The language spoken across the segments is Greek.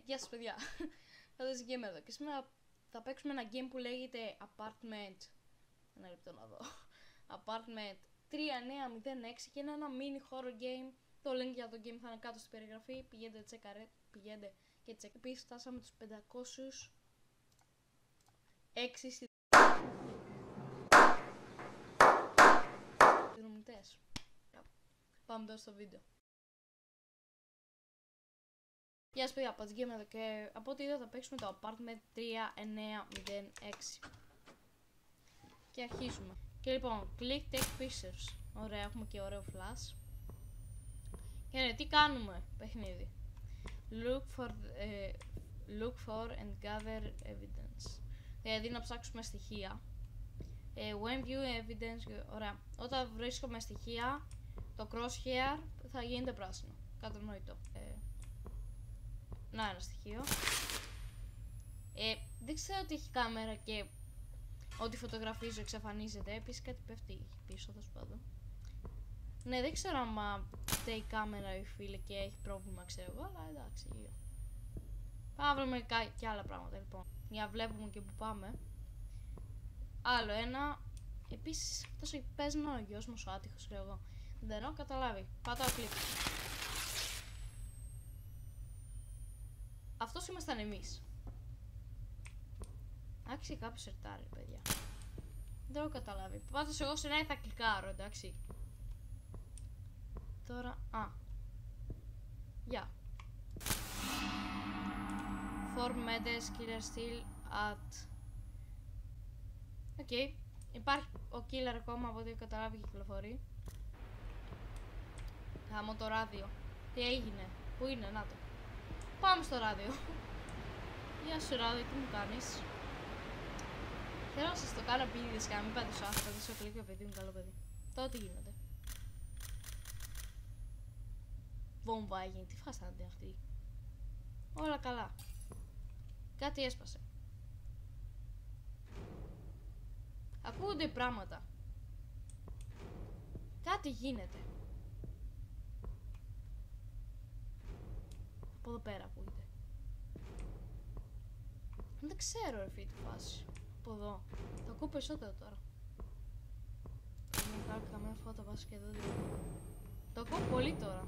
Γεια σας παιδιά, Φαντάζη Gamer εδώ και σήμερα θα παίξουμε ένα game που λέγεται Apartment. Ένα λεπτό να δω. Apartment 3906 και είναι ένα mini horror game. Το link για το game θα είναι κάτω στην περιγραφή. Πηγαίνετε και τσεκάρετε. Επίσης φτάσαμε τους 506 συνδρομητές. Πάμε τώρα στο βίντεο. Γεια σας παιδιά, Φαντάζη Gamer εδώ και από ό,τι είδα θα παίξουμε το Apartment 3906. Και αρχίζουμε. Και λοιπόν, click take pictures. Ωραία, έχουμε και ωραίο flash. Και ναι, τι κάνουμε, παιχνίδι. Look for and gather evidence. Δηλαδή να ψάξουμε στοιχεία. When view evidence, ωραία. Όταν βρίσκουμε στοιχεία, το crosshair θα γίνεται πράσινο. Κατανοητό. Να, ένα στοιχείο. Δεν ξέρω ότι έχει κάμερα και ό,τι φωτογραφίζω εξαφανίζεται. Επίσης κάτι πέφτει πίσω, θα σου πω εδώ. Ναι, δεν ξέρω αν φταίει η κάμερα η φίλε και έχει πρόβλημα, ξέρω εγώ, αλλά εντάξει. Πάμε να βρούμε και άλλα πράγματα λοιπόν. Για να βλέπουμε και που πάμε. Άλλο ένα. Επίσης, τόσο παίζει να είναι ο γιος μου ο άτυχος, ξέρω εγώ. Δεν έχω καταλάβει. Πατάω κλικ. Αυτός ήμασταν εμείς. Άξιε κάποιος σερτάρει, παιδιά. Δεν έχω καταλάβει. Πάντως εγώ σε ένα θα κλικάρω, εντάξει. Τώρα, γεια. Form Medes Killer Still at. Οκ. Υπάρχει ο killer ακόμα, από ό,τι έχω καταλάβει κυκλοφορεί. Γάμω το ράδιο. Τι έγινε, πού είναι, να το. Πάμε στο ράδιο. Γεια σου ράδιο, τι μου κάνεις. Θέλω να σας το κάνω επίτηδες και να μην πατήσω άσπρα, πατήσω κλικ, παιδί μου, καλό παιδί. Τώρα τι γίνεται. Βόμβα έγινε, τι φάση ήταν αυτή. Όλα καλά. Κάτι έσπασε. Ακούγονται πράγματα. Κάτι γίνεται. Από εδώ πέρα ακούγεται. Δεν ξέρω ρε φίλοι τη φάση. Από εδώ. Θα ακούω περισσότερο τώρα. Δεν υπάρχει καμία φώτα βάσει και εδώ. Το ακούω πολύ τώρα.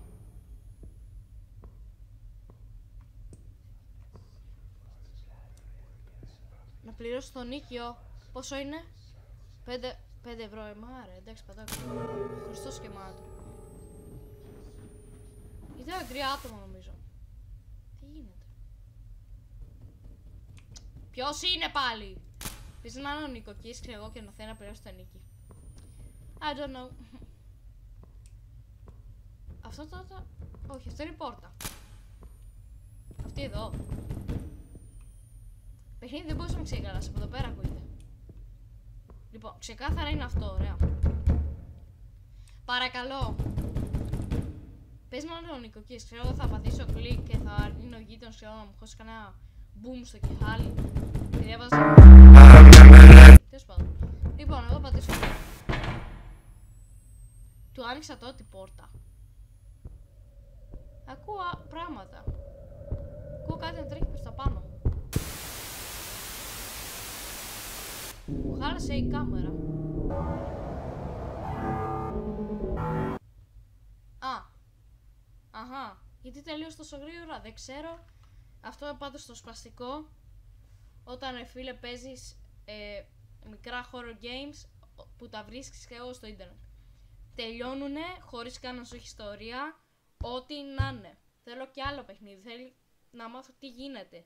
Να πληρώσω το νίκιο. Πόσο είναι? 5 ευρώ. Άρα εντάξει πατάω. Χριστός και μάτω. Ήταν 3 άτομα νομίζω. Τι γίνεται. Ποιος είναι πάλι? Πεις να είναι ο νοικοκύης και εγώ και να θέλει να πληρώσει το νίκη. I don't know. Αυτό τότε. Όχι, αυτό είναι η πόρτα. Αυτή εδώ. Παιχνίδι δεν μπορείς να με ξεκαλάσεις, από εδώ πέρα ακούγεται. Λοιπόν, ξεκάθαρα είναι αυτό, ωραία. Παρακαλώ. Πες μου να είναι ο νοικοκύης, ξέρω εγώ θα πατήσω κλικ και θα είναι ο γείτονος, ξέρω να μου χώσει κανένα boom στο κεφάλι. Και διάβαζα. Τέλος πάντων. Λοιπόν, εγώ πατήσω κλικ. Του άνοιξα τότε την πόρτα. Ακούω πράγματα. Ακούω κάτι να τρέχει προς τα πάνω μου. Μου χάλασε η κάμερα. Αχα, γιατί τελείωσε τόσο γρήγορα, δεν ξέρω. Αυτό πάντως στο σπαστικό. Όταν φίλε παίζεις μικρά horror games που τα βρίσκεις και εγώ στο ίντερνετ. Τελειώνουνε χωρίς καν να σου έχει ιστορία. Ό,τι να είναι. Θέλω και άλλο παιχνίδι, θέλει να μάθω τι γίνεται.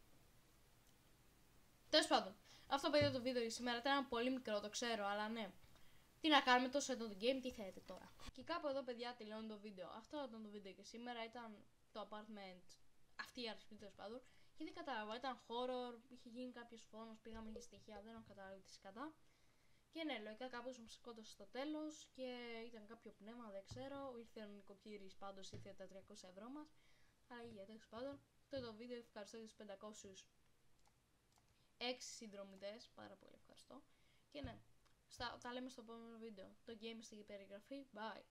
Τέλος πάντων, αυτό παιδί το βίντεο για σήμερα ήταν πολύ μικρό, το ξέρω, αλλά ναι. Τι να κάνουμε τόσο εδώ το game, τι θέλετε τώρα. Και κάπου εδώ παιδιά τελειώνει το βίντεο. Αυτό ήταν το βίντεο και σήμερα ήταν το Apartment. Αυτή η αρχή τέλος πάντων. Και δεν κατάλαβα, ήταν horror, είχε γίνει κάποιος φόνος, πήγαμε για στοιχεία, δεν έχω καταλάβει τι σκατά. Και ναι, λογικά κάποιος μου σκότωσε στο τέλος και ήταν κάποιο πνεύμα, δεν ξέρω. Ήρθε ο νοικοκύρης, πάντως ήρθε τα 300 ευρώ μας. Αλλά για τέλος πάντων. Αυτό το βίντεο ευχαριστώ για τους 506 συνδρομητές, πάρα πολύ ευχαριστώ. Και ναι. Τα λέμε στο επόμενο βίντεο. Το game στην περιγραφή. Bye.